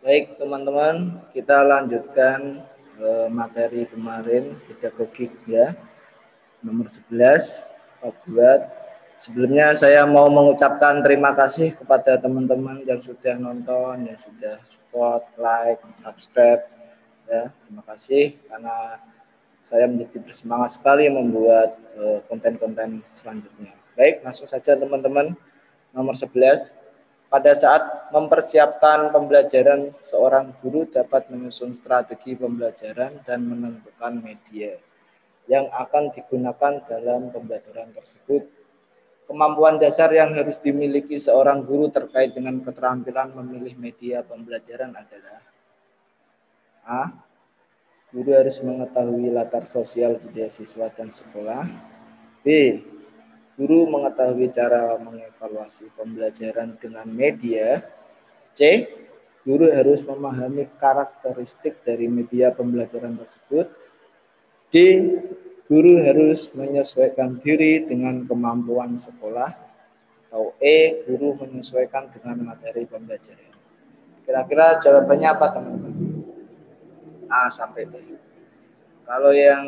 Baik teman-teman, kita lanjutkan materi kemarin pedagogik ya, nomor 11 buat. Sebelumnya saya mau mengucapkan terima kasih kepada teman-teman yang sudah nonton, yang sudah support, like, subscribe ya. Terima kasih karena saya menjadi bersemangat sekali membuat konten-konten selanjutnya. Baik, langsung saja teman-teman. Nomor 11. Pada saat mempersiapkan pembelajaran, seorang guru dapat menyusun strategi pembelajaran dan menentukan media yang akan digunakan dalam pembelajaran tersebut. Kemampuan dasar yang harus dimiliki seorang guru terkait dengan keterampilan memilih media pembelajaran adalah: A. Guru harus mengetahui latar sosial budaya siswa dan sekolah. B. Guru mengetahui cara mengevaluasi pembelajaran dengan media. C. Guru harus memahami karakteristik dari media pembelajaran tersebut. D. Guru harus menyesuaikan diri dengan kemampuan sekolah. Atau E. Guru menyesuaikan dengan materi pembelajaran. Kira-kira jawabannya apa teman-teman? A sampai D. Kalau yang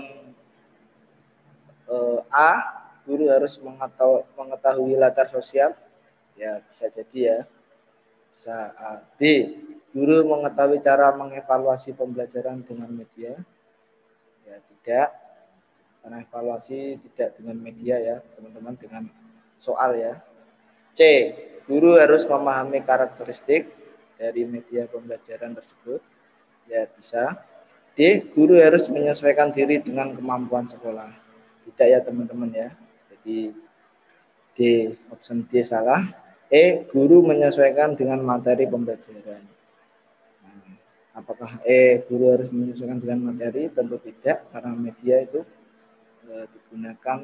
A, guru harus mengetahui latar sosial, ya bisa jadi ya. Bisa A. B, guru mengetahui cara mengevaluasi pembelajaran dengan media, ya tidak. Karena evaluasi tidak dengan media ya teman-teman, dengan soal ya. C, guru harus memahami karakteristik dari media pembelajaran tersebut, ya bisa. D, guru harus menyesuaikan diri dengan kemampuan sekolah. Tidak ya teman-teman ya. Jadi D, option D salah. E, guru menyesuaikan dengan materi pembelajaran. Nah, apakah E, guru harus menyesuaikan dengan materi? Tentu tidak, karena media itu digunakan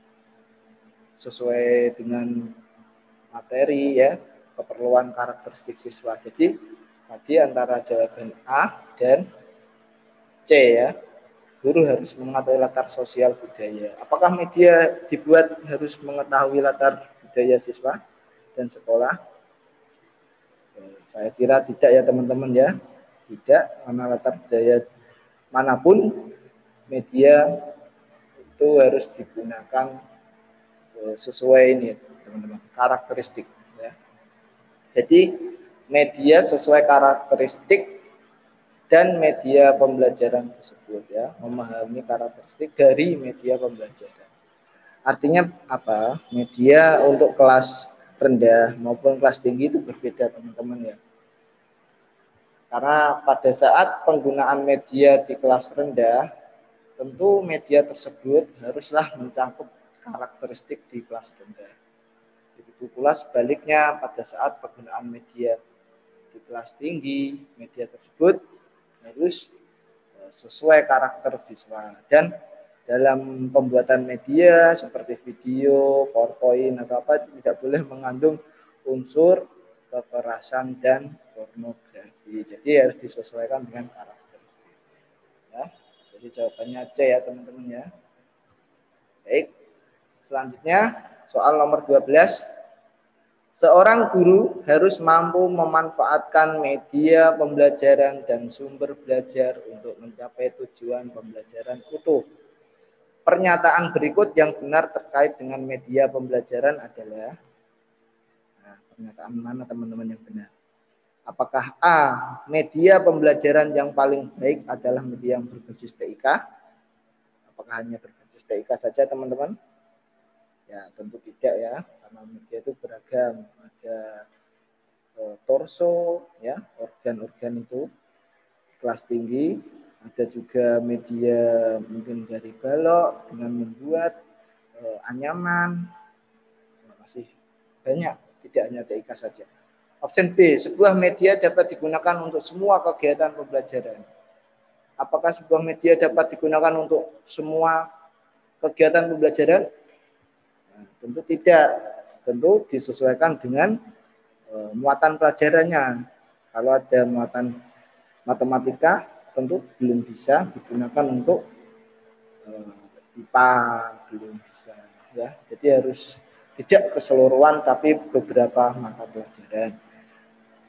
sesuai dengan materi ya, keperluan karakteristik siswa. Jadi tadi antara jawaban A dan C ya. Guru harus mengetahui latar sosial budaya. Apakah media dibuat harus mengetahui latar budaya siswa dan sekolah? Saya kira tidak ya teman-teman ya. Tidak, karena latar budaya manapun media itu harus digunakan sesuai ini teman-teman, karakteristik ya. Jadi media sesuai karakteristik dan media pembelajaran tersebut ya, memahami karakteristik dari media pembelajaran. Artinya apa? Media untuk kelas rendah maupun kelas tinggi itu berbeda teman-teman ya. Karena pada saat penggunaan media di kelas rendah, tentu media tersebut haruslah mencakup karakteristik di kelas rendah. Begitu pula sebaliknya pada saat penggunaan media di kelas tinggi, media tersebut harus sesuai karakter siswa. Dan dalam pembuatan media seperti video, PowerPoint atau apa tidak boleh mengandung unsur kekerasan dan pornografi. Jadi harus disesuaikan dengan karakteristik. Ya, jadi jawabannya C ya teman-teman ya. Baik, selanjutnya soal nomor 12. Seorang guru harus mampu memanfaatkan media pembelajaran dan sumber belajar untuk mencapai tujuan pembelajaran utuh. Pernyataan berikut yang benar terkait dengan media pembelajaran adalah, nah, pernyataan mana teman-teman yang benar? Apakah A, media pembelajaran yang paling baik adalah media yang berbasis TIK? Apakah hanya berbasis TIK saja teman-teman? Ya tentu tidak ya, karena media itu beragam. Ada torso ya, organ-organ itu kelas tinggi. Ada juga media mungkin dari balok dengan membuat anyaman. Masih banyak, tidak hanya TIK saja. Option B, sebuah media dapat digunakan untuk semua kegiatan pembelajaran. Apakah sebuah media dapat digunakan untuk semua kegiatan pembelajaran? Nah, tentu tidak. Tentu disesuaikan dengan muatan pelajarannya. Kalau ada muatan matematika, tentu belum bisa digunakan untuk IPA, belum bisa ya. Jadi harus tidak keseluruhan tapi beberapa mata pelajaran.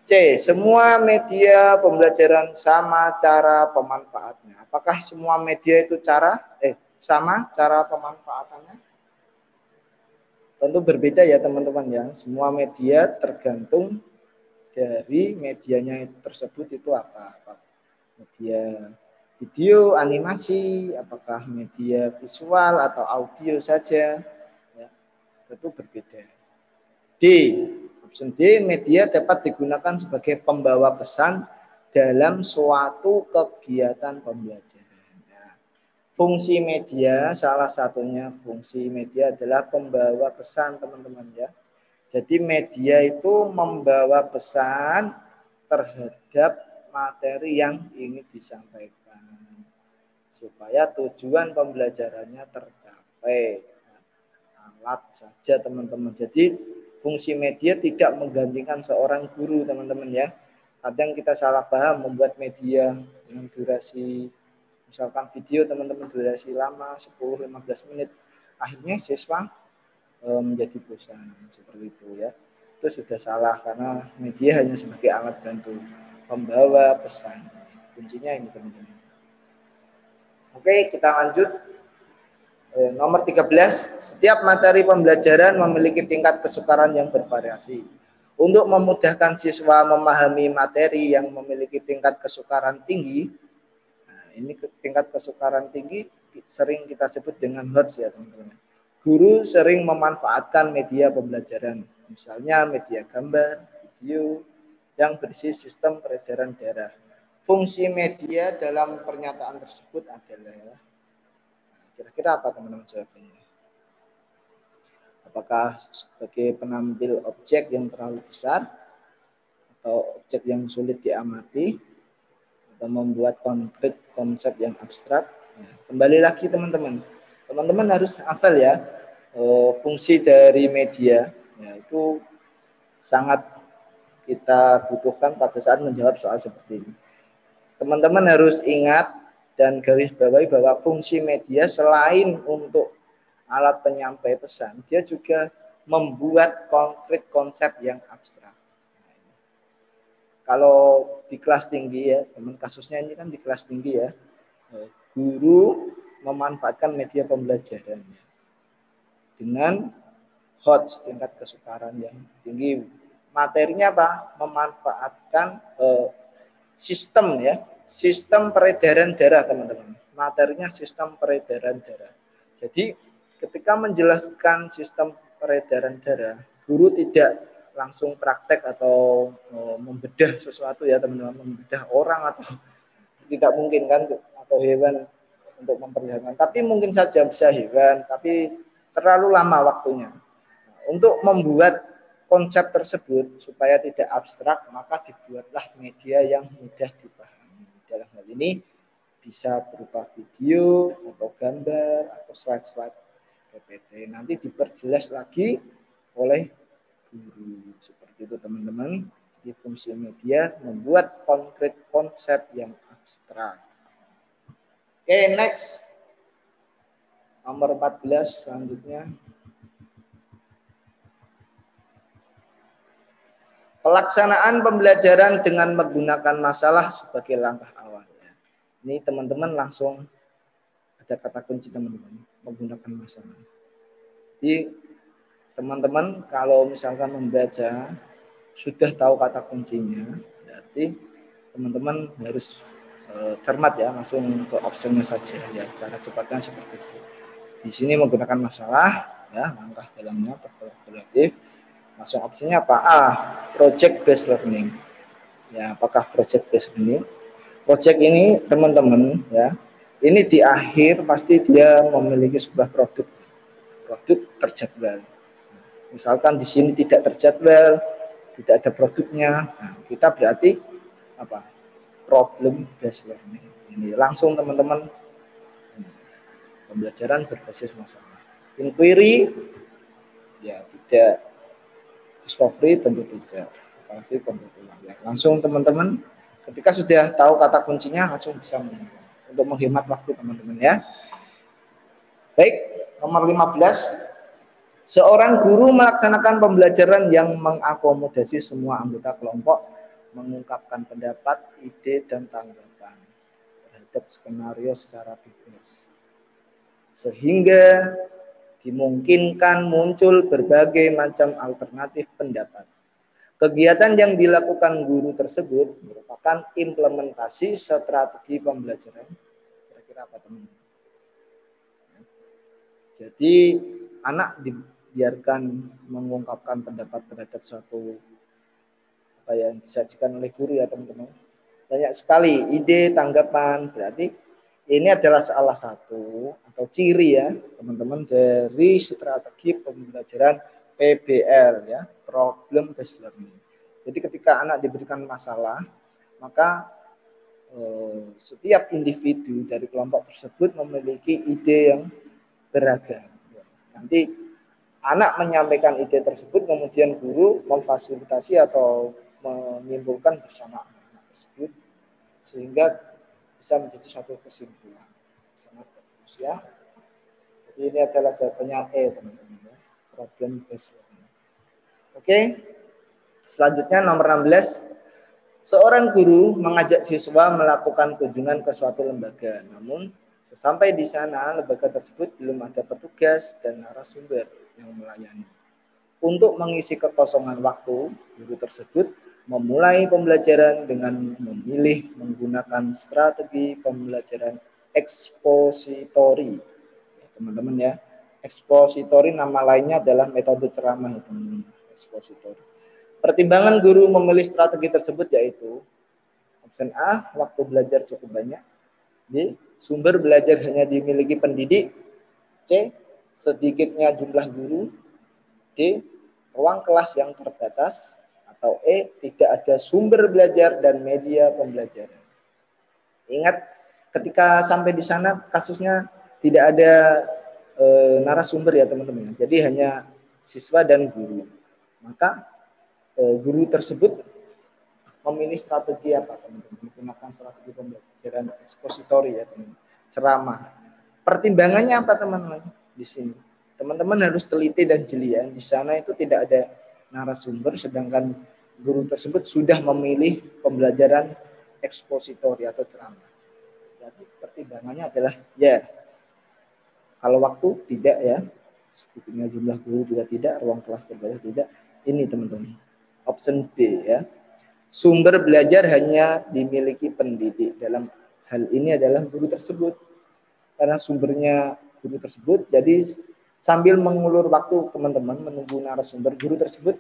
C. Semua media pembelajaran sama cara pemanfaatnya. Apakah semua media itu sama cara pemanfaatannya? Tentu berbeda ya teman-teman ya. Semua media tergantung dari medianya tersebut itu apa. Media video, animasi, apakah media visual atau audio saja, ya, tentu berbeda. D. Option D, media dapat digunakan sebagai pembawa pesan dalam suatu kegiatan pembelajaran. Nah, fungsi media, salah satunya fungsi media adalah pembawa pesan teman-teman ya. Jadi media itu membawa pesan terhadap materi yang ingin disampaikan supaya tujuan pembelajarannya tercapai. Alat saja teman-teman. Jadi fungsi media tidak menggantikan seorang guru teman-teman ya. Kadang kita salah paham membuat media dengan durasi misalkan video teman-teman durasi lama 10-15 menit. Akhirnya siswa menjadi bosan seperti itu ya. Itu sudah salah karena media hanya sebagai alat bantu pembawa pesan. Kuncinya ini teman-teman. Oke, kita lanjut. Nomor 13, setiap materi pembelajaran memiliki tingkat kesukaran yang bervariasi. Untuk memudahkan siswa memahami materi yang memiliki tingkat kesukaran tinggi, nah ini tingkat kesukaran tinggi sering kita sebut dengan HOTS ya teman-teman. Guru sering memanfaatkan media pembelajaran, misalnya media gambar, video, yang berisi sistem peredaran darah. Fungsi media dalam pernyataan tersebut adalah, kira-kira apa teman-teman jawabannya? Apakah sebagai penampil objek yang terlalu besar, atau objek yang sulit diamati, atau membuat konkret konsep yang abstrak? Nah, kembali lagi teman-teman. Teman-teman harus hafal ya, fungsi dari media, ya, itu sangat kita butuhkan pada saat menjawab soal seperti ini. Teman-teman harus ingat dan garis bawahi bahwa fungsi media selain untuk alat penyampai pesan, dia juga membuat konkret konsep yang abstrak. Kalau di kelas tinggi ya, teman kasusnya ini kan di kelas tinggi ya, guru memanfaatkan media pembelajaran dengan HOTS, tingkat kesukaran yang tinggi. Materinya apa? Memanfaatkan sistem ya, sistem peredaran darah teman-teman. Materinya sistem peredaran darah. Jadi ketika menjelaskan sistem peredaran darah, guru tidak langsung praktek atau membedah sesuatu ya teman-teman, membedah orang atau tidak mungkin kan, atau hewan untuk memperlihatkan. Tapi mungkin saja bisa hewan, tapi terlalu lama waktunya. Untuk membuat konsep tersebut supaya tidak abstrak, maka dibuatlah media yang mudah dipahami. Dalam hal ini bisa berupa video atau gambar atau slide-slide PPT. Nanti diperjelas lagi oleh guru. Seperti itu teman-teman. Di fungsi media membuat konkret konsep yang abstrak. Oke, next. Nomor 14 selanjutnya. Pelaksanaan pembelajaran dengan menggunakan masalah sebagai langkah awal. Ini teman-teman langsung ada kata kunci teman-teman, menggunakan masalah. Jadi teman-teman kalau misalkan membaca sudah tahu kata kuncinya, berarti teman-teman harus cermat ya, langsung ke optionnya saja ya. Cara cepatnya seperti itu. Di sini menggunakan masalah ya, langkah dalamnya berkolaboratif. Langsung opsinya apa? A, project based learning. Ya, apakah project based learning? Project ini teman-teman ya, ini di akhir pasti dia memiliki sebuah produk terjadwal. Misalkan di sini tidak terjadwal, tidak ada produknya, nah, kita berarti apa? Problem based learning. Ini langsung teman-teman pembelajaran berbasis masalah. Inquiry ya tidak, discovery tentu tidak, apalagi pembetulan ya. Langsung teman-teman ketika sudah tahu kata kuncinya langsung bisa menemukan untuk menghemat waktu teman-teman ya. Baik, nomor 15. Seorang guru melaksanakan pembelajaran yang mengakomodasi semua anggota kelompok mengungkapkan pendapat, ide, dan tanggapan terhadap skenario secara bebas. Sehingga dimungkinkan muncul berbagai macam alternatif pendapat. Kegiatan yang dilakukan guru tersebut merupakan implementasi strategi pembelajaran. Kira-kira apa teman-teman? Jadi anak dibiarkan mengungkapkan pendapat terhadap suatu apa yang disajikan oleh guru ya teman-teman. Banyak sekali ide, tanggapan. Berarti ini adalah salah satu atau ciri ya teman-teman dari strategi pembelajaran PBL ya, problem based learning. Jadi ketika anak diberikan masalah, maka setiap individu dari kelompok tersebut memiliki ide yang beragam. Nanti anak menyampaikan ide tersebut, kemudian guru memfasilitasi atau menyimpulkan bersama anak tersebut sehingga bisa menjadi suatu kesimpulan. Sangat bagus ya. Jadi ini adalah jawabannya E teman-teman. Problem based learning. Oke. Selanjutnya nomor 16. Seorang guru mengajak siswa melakukan kunjungan ke suatu lembaga. Namun sesampai di sana, lembaga tersebut belum ada petugas dan narasumber yang melayani. Untuk mengisi kekosongan waktu, guru tersebut memulai pembelajaran dengan memilih menggunakan strategi pembelajaran ekspositori. Ya, teman-teman ya, ekspositori nama lainnya adalah metode ceramah ya teman-teman. Ekspositori. Pertimbangan guru memilih strategi tersebut yaitu option A, waktu belajar cukup banyak. B, sumber belajar hanya dimiliki pendidik. C, sedikitnya jumlah guru. D, ruang kelas yang terbatas. Atau E, tidak ada sumber belajar dan media pembelajaran. Ingat, ketika sampai di sana kasusnya tidak ada narasumber ya teman-teman. Jadi hanya siswa dan guru. Maka guru tersebut memilih strategi apa teman-teman? Menggunakan strategi pembelajaran ekspositori ya teman-teman. Ceramah. Pertimbangannya apa teman-teman? Di sini teman-teman harus teliti dan jeli ya. Di sana itu tidak ada narasumber, sedangkan guru tersebut sudah memilih pembelajaran ekspositori atau ceramah. Berarti pertimbangannya adalah ya, kalau waktu tidak ya, sedikitnya jumlah guru juga tidak, ruang kelas terbatas tidak. Ini teman-teman. Option B ya. Sumber belajar hanya dimiliki pendidik. Dalam hal ini adalah guru tersebut. Karena sumbernya guru tersebut, jadi sambil mengulur waktu teman-teman menunggu narasumber, guru tersebut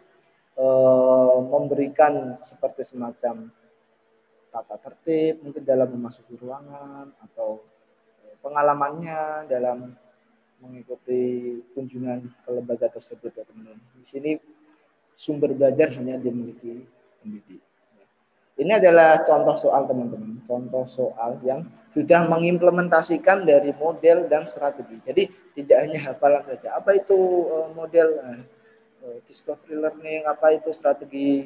memberikan seperti semacam tata tertib mungkin dalam memasuki ruangan atau pengalamannya dalam mengikuti kunjungan ke lembaga tersebut ya teman-teman. Di sini sumber belajar hanya dimiliki pendidik. Ini adalah contoh soal teman-teman, contoh soal yang sudah mengimplementasikan dari model dan strategi. Jadi tidak hanya hafalan saja. Apa itu model discovery learning, apa itu strategi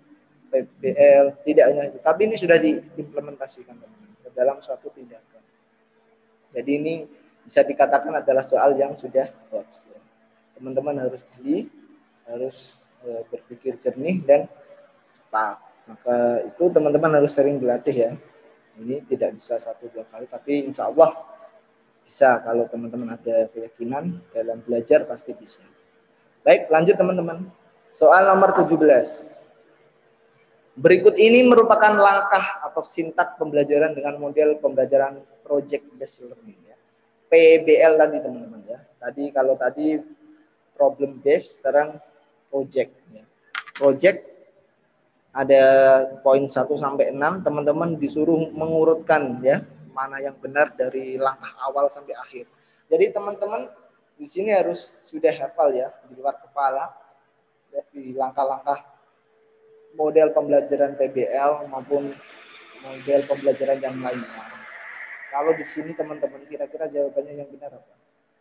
PBL, tidak hanya itu. Tapi ini sudah diimplementasikan teman-teman ke dalam suatu tindakan. Jadi ini bisa dikatakan adalah soal yang sudah works. Teman-teman harus jeli, harus berpikir jernih dan cepat. Maka itu teman-teman harus sering berlatih ya. Ini tidak bisa 1-2 kali, tapi insya Allah bisa. Kalau teman-teman ada keyakinan dalam belajar pasti bisa. Baik, lanjut teman-teman. Soal nomor 17. Berikut ini merupakan langkah atau sintak pembelajaran dengan model pembelajaran project based learning ya. PBL tadi teman-teman ya. Tadi kalau tadi problem based, sekarang project ya. Project ada poin 1 sampai 6, teman-teman disuruh mengurutkan ya, mana yang benar dari langkah awal sampai akhir. Jadi teman-teman di sini harus sudah hafal ya, di luar kepala ya, di langkah-langkah model pembelajaran PBL maupun model pembelajaran yang lainnya. Kalau di sini teman-teman kira-kira jawabannya yang benar apa?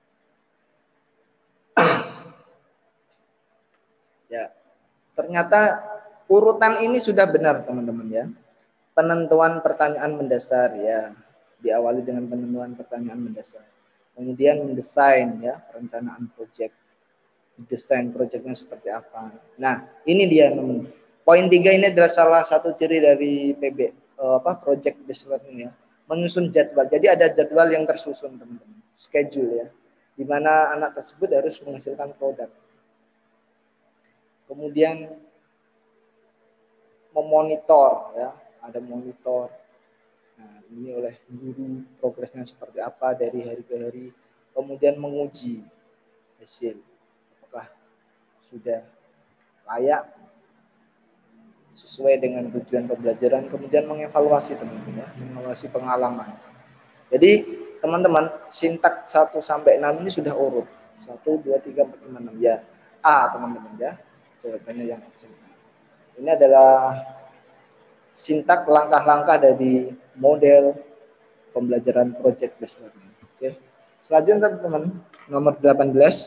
Ya, ternyata urutan ini sudah benar teman-teman ya. Penentuan pertanyaan mendasar ya, diawali dengan penentuan pertanyaan mendasar. Kemudian mendesain ya, perencanaan proyek. Desain proyeknya seperti apa. Nah, ini dia teman-teman. Poin 3 ini adalah salah satu ciri dari project based learning ya. Menyusun jadwal. Jadi ada jadwal yang tersusun teman-teman. Schedule ya. Di mana anak tersebut harus menghasilkan produk. Kemudian memonitor ya, ada monitor. Nah, ini oleh guru progresnya seperti apa dari hari ke hari. Kemudian menguji hasil. Apakah sudah layak sesuai dengan tujuan pembelajaran, kemudian mengevaluasi teman-teman ya, mengevaluasi pengalaman. Jadi teman-teman, sintak 1 sampai 6 ini sudah urut. 1 2 3 4 5 6 ya. A teman-teman ya. Jawabannya yang absen. Ini adalah sintak langkah-langkah dari model pembelajaran project based learning. Oke. Selanjutnya teman-teman, nomor 18.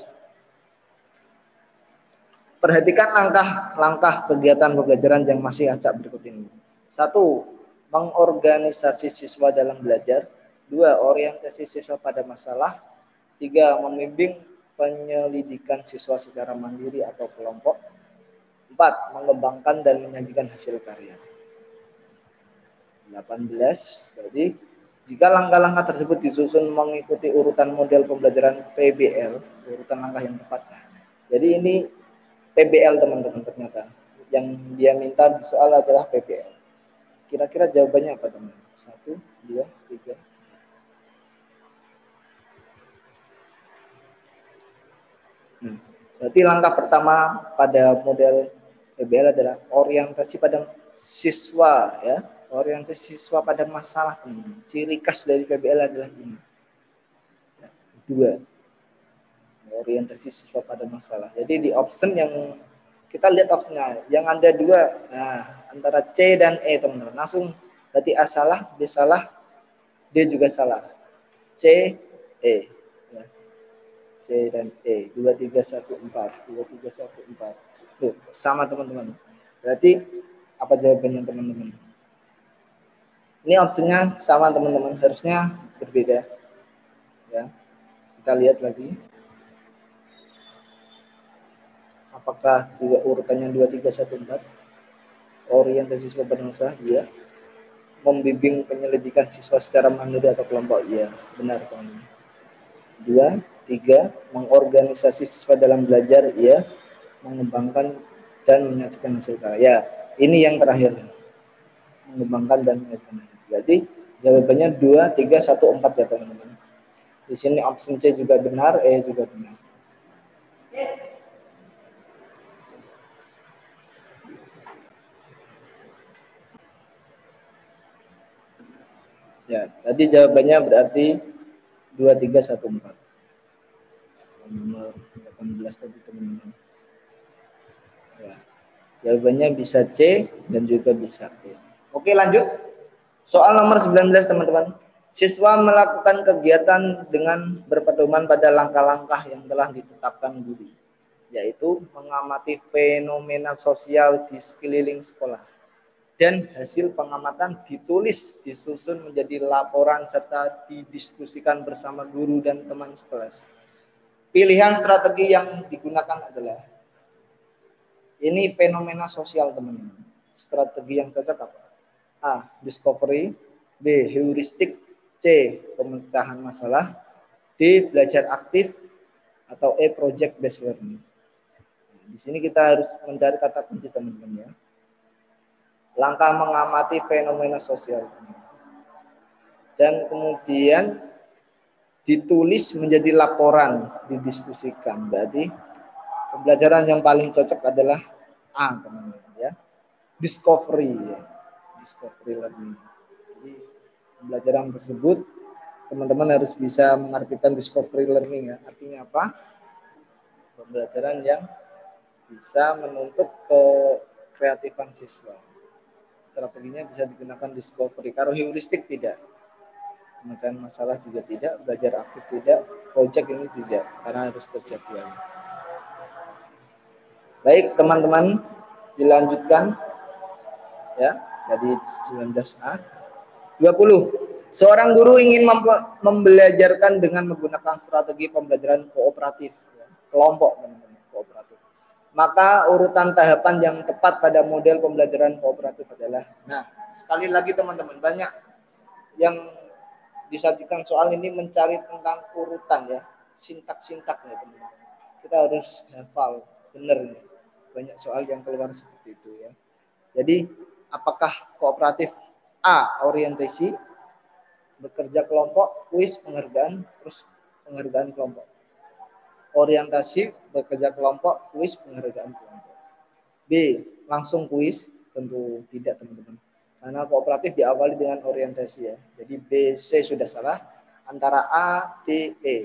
Perhatikan langkah-langkah kegiatan pembelajaran yang masih acak berikut ini. 1. Mengorganisasi siswa dalam belajar. 2. Orientasi siswa pada masalah. 3. Membimbing penyelidikan siswa secara mandiri atau kelompok. 4. Mengembangkan dan menyajikan hasil karya. 18. Jadi, jika langkah-langkah tersebut disusun mengikuti urutan model pembelajaran PBL, urutan langkah yang tepat. Jadi ini PBL teman-teman ternyata. Yang dia minta di soal adalah PBL. Kira-kira jawabannya apa teman? 1, 2, 3. Berarti langkah pertama pada model PBL adalah orientasi pada siswa ya. Orientasi siswa pada masalah. Ciri khas dari PBL adalah ini. 2. Orientasi siswa pada masalah. Jadi di option yang kita lihat opsinya, yang ada 2, nah, antara C dan E teman-teman. Langsung berarti A salah, B salah, D juga salah. C, E. Ya. C dan E. 2, 3, 1, 4. 2, 3, 1, 4. Tuh, sama teman-teman. Berarti apa jawabannya teman-teman? Ini opsinya sama teman-teman, harusnya berbeda. Ya. Kita lihat lagi. Apakah urutannya 2, 3, 1, 4? Orientasi siswa bernama iya. Membimbing penyelidikan siswa secara mandiri atau kelompok, iya. Benar teman-teman. 2, 3. Mengorganisasi siswa dalam belajar, iya. Mengembangkan dan menyajikan hasil karya. Ini yang terakhir. Mengembangkan dan menyajikan hasil. Jadi jawabannya 2, 3, 1, 4 ya teman-teman. Di sini opsi C juga benar, E juga benar. Ya, tadi jawabannya berarti 2, 3, 1, 4. Nomor 18 tadi teman-teman. Ya, jawabannya bisa C dan juga bisa E. Oke, lanjut. Soal nomor 19 teman-teman. Siswa melakukan kegiatan dengan berpedoman pada langkah-langkah yang telah ditetapkan guru, yaitu mengamati fenomena sosial di sekeliling sekolah. Dan hasil pengamatan ditulis, disusun menjadi laporan serta didiskusikan bersama guru dan teman sekelas. Pilihan strategi yang digunakan adalah ini fenomena sosial teman-teman. Strategi yang cocok apa? A. Discovery. B. Heuristik. C. Pemecahan masalah. D. Belajar aktif. Atau E. Project based learning. Di sini kita harus mencari kata kunci teman-teman ya. Langkah mengamati fenomena sosial. Dan kemudian ditulis menjadi laporan, didiskusikan. Berarti pembelajaran yang paling cocok adalah A, teman-teman ya. Discovery ya. Discovery learning. Jadi pembelajaran tersebut teman-teman harus bisa mengartikan discovery learning ya. Artinya apa? Pembelajaran yang bisa menuntut kreatifan siswa. Strateginya bisa digunakan discovery. Kalau heuristik tidak. Pemecahan masalah juga tidak, belajar aktif tidak, project ini tidak, karena harus terjadwal. Baik teman-teman, dilanjutkan ya dari 19A. 20. Seorang guru ingin membelajarkan dengan menggunakan strategi pembelajaran kooperatif, ya, kelompok teman-teman, kooperatif. Maka urutan tahapan yang tepat pada model pembelajaran kooperatif adalah, nah sekali lagi teman-teman, banyak yang disajikan soal ini mencari tentang urutan ya, sintak-sintaknya teman-teman. Kita harus hafal benar nih. Banyak soal yang keluar seperti itu ya. Jadi apakah kooperatif A orientasi, bekerja kelompok, kuis, penghargaan, terus penghargaan kelompok. Orientasi, bekerja kelompok, kuis, penghargaan kelompok. B, langsung kuis, tentu tidak teman-teman. Karena kooperatif diawali dengan orientasi ya. Jadi B, C sudah salah. Antara A, D, E.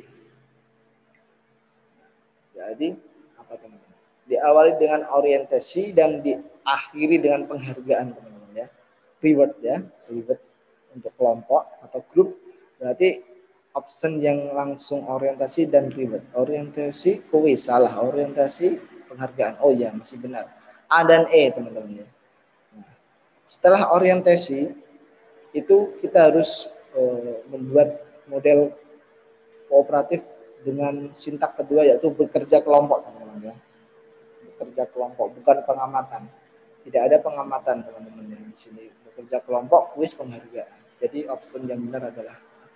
Jadi apa teman-teman? Diawali dengan orientasi dan diakhiri dengan penghargaan teman-teman ya. Reward ya, reward untuk kelompok atau grup. Berarti option yang langsung orientasi dan reward. Orientasi kuis salah, orientasi penghargaan. Oh ya, masih benar. A dan E teman-teman ya. Nah, setelah orientasi itu kita harus membuat model kooperatif dengan sintak kedua yaitu bekerja kelompok teman-teman ya. Bekerja kelompok bukan pengamatan. Tidak ada pengamatan teman-teman ya di sini. Bekerja kelompok, kuis, penghargaan. Jadi option yang benar adalah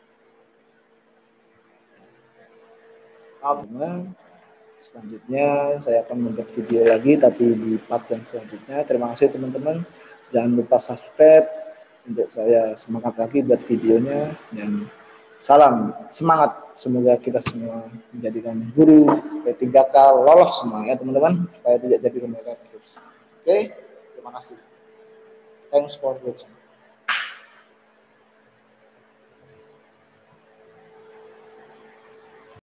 selanjutnya saya akan membuat video lagi tapi di part yang selanjutnya. Terima kasih teman-teman. Jangan lupa subscribe untuk saya semangat lagi buat videonya dan salam semangat. Semoga kita semua menjadikan guru P3K lolos semua ya teman-teman supaya tidak jadi lembaga terus. Oke, terima kasih. Thanks for watching.